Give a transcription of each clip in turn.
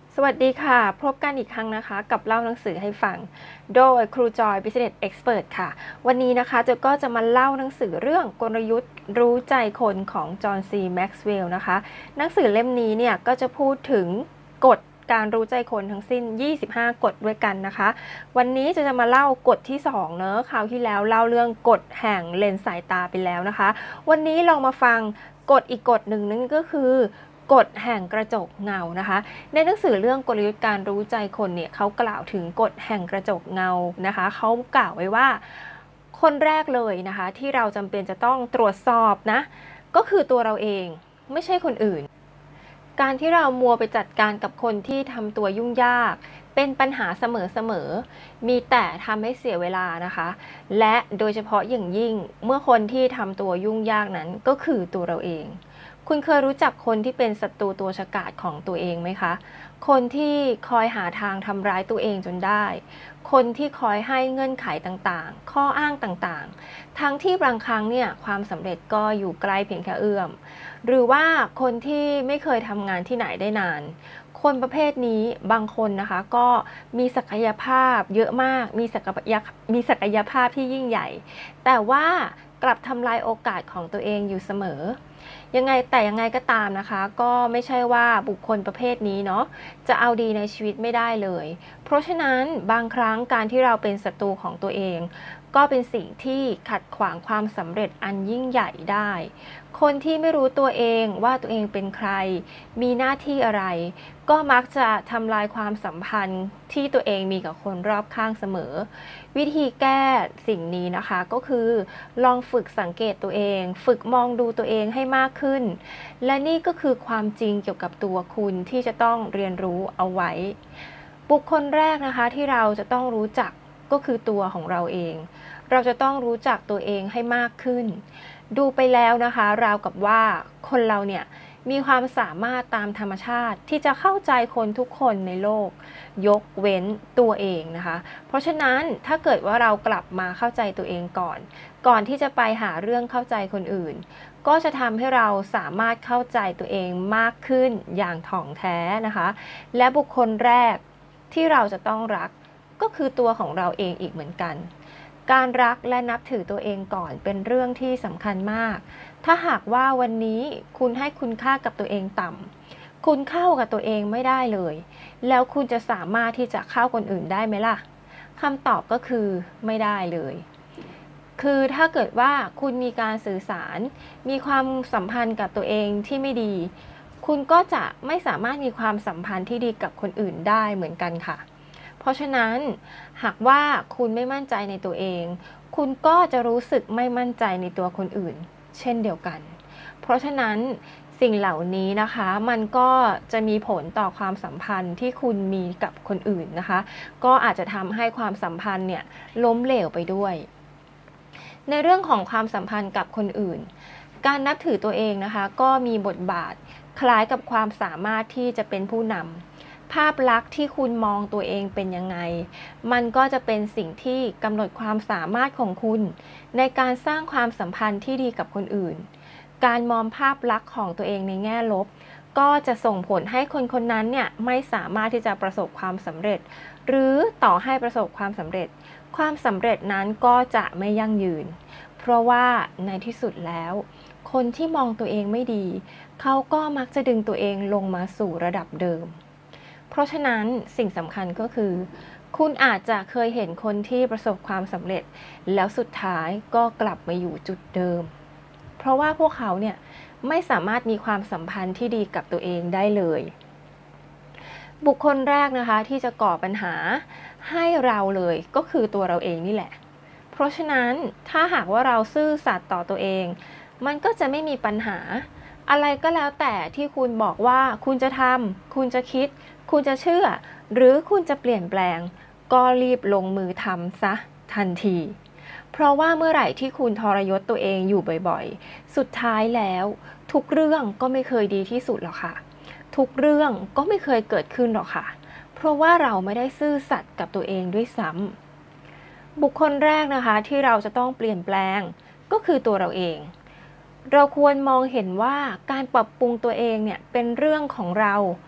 สวัสดีค่ะพบกันอีกครั้งนะคะกับเล่าหนังสือให้ฟังโดยครูจอย Business Expert ค่ะวันนี้นะคะเจ๊ก็จะมาเล่าหนังสือเรื่องกลยุทธ์รู้ใจคนของจอห์นซีแม็กซ์เวลล์นะคะหนังสือเล่มนี้เนี่ยก็จะพูดถึงกฎการรู้ใจคนทั้งสิ้น25 กฎด้วยกันนะคะวันนี้จะมาเล่ากฎที่2เนอะคราวที่แล้วเล่าเรื่องกฎแห่งเลนส์สายตาไปแล้วนะคะวันนี้ลองมาฟังกฎอีกกฎหนึ่งนั่นก็คือกฎแห่งกระจกเงานะคะในหนังสือเรื่องกลยุทธ์การรู้ใจคนเนี่ยเขากล่าวถึงกฎแห่งกระจกเงานะคะเขากล่าวไว้ว่าคนแรกเลยนะคะที่เราจำเป็นจะต้องตรวจสอบนะก็คือตัวเราเองไม่ใช่คนอื่นการที่เรามัวไปจัดการกับคนที่ทำตัวยุ่งยากเป็นปัญหาเสมอๆมีแต่ทำให้เสียเวลานะคะและโดยเฉพาะอย่างยิ่งเมื่อคนที่ทำตัวยุ่งยากนั้นก็คือตัวเราเองคุณเคยรู้จักคนที่เป็นศัตรูตัวฉกาจของตัวเองไหมคะคนที่คอยหาทางทำร้ายตัวเองจนได้คนที่คอยให้เงื่อนไขต่างๆข้ออ้างต่างๆทั้งที่บางครั้งเนี่ยความสำเร็จก็อยู่ใกล้เพียงแค่เอื้อมหรือว่าคนที่ไม่เคยทำงานที่ไหนได้นานคนประเภทนี้บางคนนะคะก็มีศักยภาพเยอะมากมีศักยภาพที่ยิ่งใหญ่แต่ว่ากลับทำลายโอกาสของตัวเองอยู่เสมอยังไงก็ตามนะคะก็ไม่ใช่ว่าบุคคลประเภทนี้เนาะจะเอาดีในชีวิตไม่ได้เลยเพราะฉะนั้นบางครั้งการที่เราเป็นศัตรูของตัวเองก็เป็นสิ่งที่ขัดขวางความสำเร็จอันยิ่งใหญ่ได้คนที่ไม่รู้ตัวเองว่าตัวเองเป็นใครมีหน้าที่อะไรก็มักจะทำลายความสัมพันธ์ที่ตัวเองมีกับคนรอบข้างเสมอวิธีแก้สิ่งนี้นะคะก็คือลองฝึกสังเกตตัวเองฝึกมองดูตัวเองให้มากขึ้นและนี่ก็คือความจริงเกี่ยวกับตัวคุณที่จะต้องเรียนรู้เอาไว้บุคคลแรกนะคะที่เราจะต้องรู้จักก็คือตัวของเราเองเราจะต้องรู้จักตัวเองให้มากขึ้นดูไปแล้วนะคะราวกับว่าคนเราเนี่ยมีความสามารถตามธรรมชาติที่จะเข้าใจคนทุกคนในโลกยกเว้นตัวเองนะคะเพราะฉะนั้นถ้าเกิดว่าเรากลับมาเข้าใจตัวเองก่อนที่จะไปหาเรื่องเข้าใจคนอื่นก็จะทำให้เราสามารถเข้าใจตัวเองมากขึ้นอย่างถ่องแท้นะคะและบุคคลแรกที่เราจะต้องรักก็คือตัวของเราเองอีกเหมือนกันการรักและนับถือตัวเองก่อนเป็นเรื่องที่สำคัญมากถ้าหากว่าวันนี้คุณให้คุณค่ากับตัวเองต่ำคุณเข้ากับตัวเองไม่ได้เลยแล้วคุณจะสามารถที่จะเข้าคนอื่นได้ไหมล่ะคำตอบก็คือไม่ได้เลยคือถ้าเกิดว่าคุณมีการสื่อสารมีความสัมพันธ์กับตัวเองที่ไม่ดีคุณก็จะไม่สามารถมีความสัมพันธ์ที่ดีกับคนอื่นได้เหมือนกันค่ะเพราะฉะนั้นหากว่าคุณไม่มั่นใจในตัวเองคุณก็จะรู้สึกไม่มั่นใจในตัวคนอื่นเช่นเดียวกันเพราะฉะนั้นสิ่งเหล่านี้นะคะมันก็จะมีผลต่อความสัมพันธ์ที่คุณมีกับคนอื่นนะคะก็อาจจะทำให้ความสัมพันธ์เนี่ยล้มเหลวไปด้วยในเรื่องของความสัมพันธ์กับคนอื่นการนับถือตัวเองนะคะก็มีบทบาทคล้ายกับความสามารถที่จะเป็นผู้นำภาพลักษณ์ที่คุณมองตัวเองเป็นยังไงมันก็จะเป็นสิ่งที่กำหนดความสามารถของคุณในการสร้างความสัมพันธ์ที่ดีกับคนอื่นการมองภาพลักษณ์ของตัวเองในแง่ลบก็จะส่งผลให้คนคนนั้นเนี่ยไม่สามารถที่จะประสบความสำเร็จหรือต่อให้ประสบความสำเร็จความสำเร็จนั้นก็จะไม่ยั่งยืนเพราะว่าในที่สุดแล้วคนที่มองตัวเองไม่ดีเขาก็มักจะดึงตัวเองลงมาสู่ระดับเดิมเพราะฉะนั้นสิ่งสำคัญก็คือคุณอาจจะเคยเห็นคนที่ประสบความสำเร็จแล้วสุดท้ายก็กลับมาอยู่จุดเดิมเพราะว่าพวกเขาเนี่ยไม่สามารถมีความสัมพันธ์ที่ดีกับตัวเองได้เลยบุคคลแรกนะคะที่จะก่อปัญหาให้เราเลยก็คือตัวเราเองนี่แหละเพราะฉะนั้นถ้าหากว่าเราซื่อสัตย์ต่อตัวเองมันก็จะไม่มีปัญหาอะไรก็แล้วแต่ที่คุณบอกว่าคุณจะทำคุณจะคิดคุณจะเชื่อหรือคุณจะเปลี่ยนแปลงก็รีบลงมือทำซะทันทีเพราะว่าเมื่อไหร่ที่คุณทรยศตัวเองอยู่บ่อยๆสุดท้ายแล้วทุกเรื่องก็ไม่เคยดีที่สุดหรอกค่ะทุกเรื่องก็ไม่เคยเกิดขึ้นหรอกค่ะเพราะว่าเราไม่ได้ซื่อสัตย์กับตัวเองด้วยซ้ำบุคคลแรกนะคะที่เราจะต้องเปลี่ยนแปลงก็คือตัวเราเองเราควรมองเห็นว่าการปรับปรุงตัวเองเนี่ยเป็นเรื่องของเรา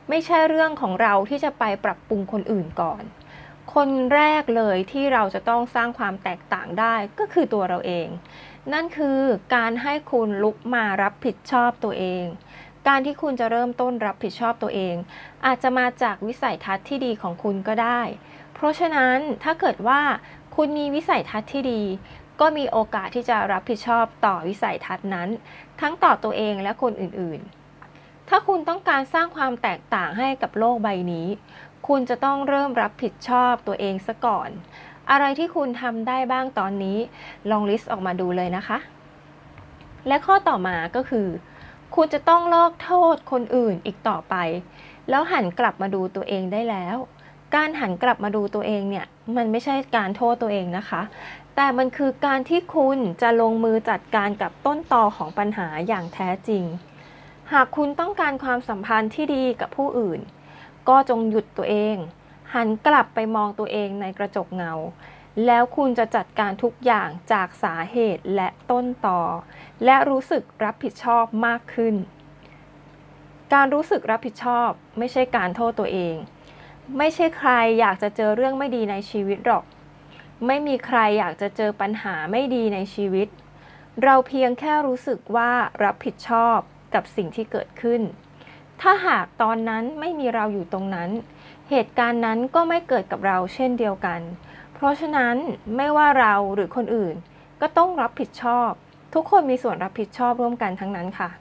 ไม่ใช่เรื่องของเราที่จะไปปรับปรุงคนอื่นก่อนคนแรกเลยที่เราจะต้องสร้างความแตกต่างได้ก็คือตัวเราเองนั่นคือการให้คุณลุกมารับผิดชอบตัวเองการที่คุณจะเริ่มต้นรับผิดชอบตัวเองอาจจะมาจากวิสัยทัศน์ที่ดีของคุณก็ได้เพราะฉะนั้นถ้าเกิดว่าคุณมีวิสัยทัศน์ที่ดีก็มีโอกาสที่จะรับผิดชอบต่อวิสัยทัศน์นั้นทั้งต่อตัวเองและคนอื่นๆถ้าคุณต้องการสร้างความแตกต่างให้กับโลกใบนี้คุณจะต้องเริ่มรับผิดชอบตัวเองซะก่อนอะไรที่คุณทำได้บ้างตอนนี้ลองลิสต์ออกมาดูเลยนะคะและข้อต่อมาก็คือคุณจะต้องเลิกโทษคนอื่นอีกต่อไปแล้วหันกลับมาดูตัวเองได้แล้วการหันกลับมาดูตัวเองเนี่ยมันไม่ใช่การโทษตัวเองนะคะแต่มันคือการที่คุณจะลงมือจัดการกับต้นตอของปัญหาอย่างแท้จริงหากคุณต้องการความสัมพันธ์ที่ดีกับผู้อื่นก็จงหยุดตัวเองหันกลับไปมองตัวเองในกระจกเงาแล้วคุณจะจัดการทุกอย่างจากสาเหตุและต้นตอและรู้สึกรับผิดชอบมากขึ้นการรู้สึกรับผิดชอบไม่ใช่การโทษตัวเองไม่ใช่ใครอยากจะเจอเรื่องไม่ดีในชีวิตหรอกไม่มีใครอยากจะเจอปัญหาไม่ดีในชีวิตเราเพียงแค่รู้สึกว่ารับผิดชอบกับสิ่งที่เกิดขึ้นถ้าหากตอนนั้นไม่มีเราอยู่ตรงนั้นเหตุการณ์นั้นก็ไม่เกิดกับเราเช่นเดียวกันเพราะฉะนั้นไม่ว่าเราหรือคนอื่นก็ต้องรับผิดชอบทุกคนมีส่วนรับผิดชอบร่วมกันทั้งนั้นค่ะ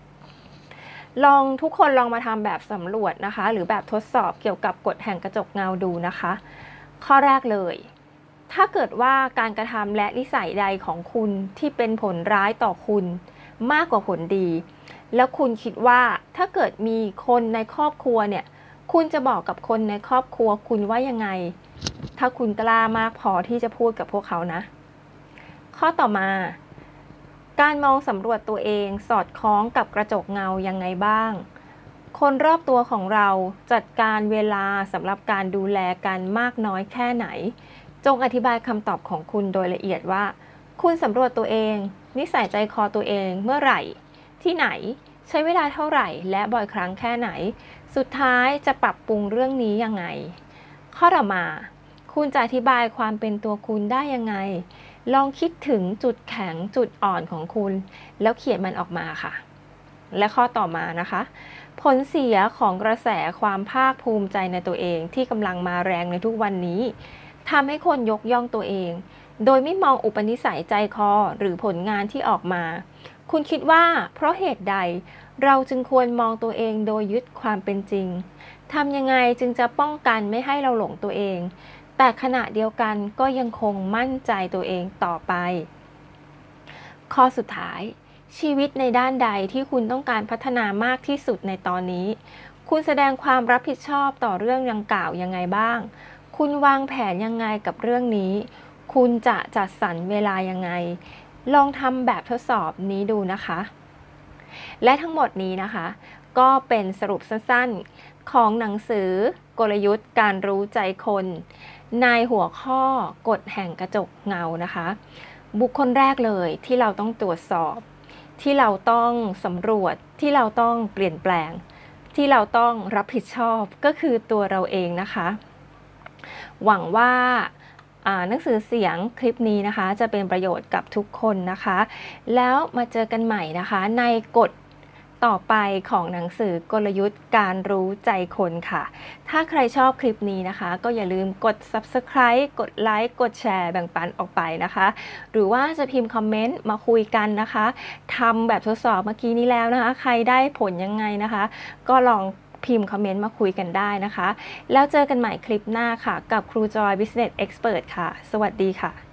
ทุกคนลองมาทำแบบสำรวจนะคะหรือแบบทดสอบเกี่ยวกับกฎแห่งกระจกเงาดูนะคะข้อแรกเลยถ้าเกิดว่าการกระทำและนิสัยใดของคุณที่เป็นผลร้ายต่อคุณมากกว่าผลดีแล้วคุณคิดว่าถ้าเกิดมีคนในครอบครัวเนี่ยคุณจะบอกกับคนในครอบครัวคุณว่ายังไงถ้าคุณกล้ามากพอที่จะพูดกับพวกเขานะข้อต่อมาการมองสำรวจตัวเองสอดคล้องกับกระจกเงายังไงบ้างคนรอบตัวของเราจัดการเวลาสำหรับการดูแลกันมากน้อยแค่ไหนจงอธิบายคำตอบของคุณโดยละเอียดว่าคุณสำรวจตัวเองนิสัยใจคอตัวเองเมื่อไหร่ที่ไหนใช้เวลาเท่าไหร่และบ่อยครั้งแค่ไหนสุดท้ายจะปรับปรุงเรื่องนี้ยังไงข้อต่อมาคุณจะอธิบายความเป็นตัวคุณได้ยังไงลองคิดถึงจุดแข็งจุดอ่อนของคุณแล้วเขียนมันออกมาค่ะและข้อต่อมานะคะผลเสียของกระแสความภาคภูมิใจในตัวเองที่กำลังมาแรงในทุกวันนี้ทำให้คนยกย่องตัวเองโดยไม่มองอุปนิสัยใจคอหรือผลงานที่ออกมาคุณคิดว่าเพราะเหตุใดเราจึงควรมองตัวเองโดยยึดความเป็นจริงทำยังไงจึงจะป้องกันไม่ให้เราหลงตัวเองแต่ขณะเดียวกันก็ยังคงมั่นใจตัวเองต่อไปข้อสุดท้ายชีวิตในด้านใดที่คุณต้องการพัฒนามากที่สุดในตอนนี้คุณแสดงความรับผิดชอบต่อเรื่องดังกล่าวยังไงบ้างคุณวางแผนยังไงกับเรื่องนี้คุณจะจัดสรรเวลายังไงลองทำแบบทดสอบนี้ดูนะคะและทั้งหมดนี้นะคะก็เป็นสรุปสั้นๆของหนังสือกลยุทธ์การรู้ใจคนในหัวข้อกฎแห่งกระจกเงานะคะบุคคลแรกเลยที่เราต้องตรวจสอบที่เราต้องสำรวจที่เราต้องเปลี่ยนแปลงที่เราต้องรับผิดชอบก็คือตัวเราเองนะคะหวังว่าหนังสือเสียงคลิปนี้นะคะจะเป็นประโยชน์กับทุกคนนะคะแล้วมาเจอกันใหม่นะคะในกฎต่อไปของหนังสือกลยุทธ์การรู้ใจคนค่ะถ้าใครชอบคลิปนี้นะคะก็อย่าลืมกด Subscribe กดไลค์กดแชร์แบ่งปันออกไปนะคะหรือว่าจะพิมพ์คอมเมนต์มาคุยกันนะคะทำแบบทดสอบเมื่อกี้นี้แล้วนะคะใครได้ผลยังไงนะคะก็ลองพิมพ์คอมเมนต์มาคุยกันได้นะคะแล้วเจอกันใหม่คลิปหน้าค่ะกับครูจอย Business Expert ค่ะสวัสดีค่ะ